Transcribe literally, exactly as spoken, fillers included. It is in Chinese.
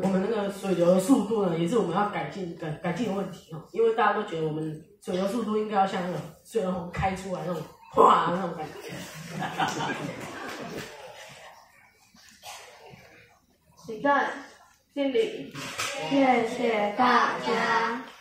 我们那个水流的速度呢，也是我们要改进改改进的问题哈。因为大家都觉得我们水流速度应该要像那种水龙头开出来那种哗那种感觉。 你看，经理，谢谢大家。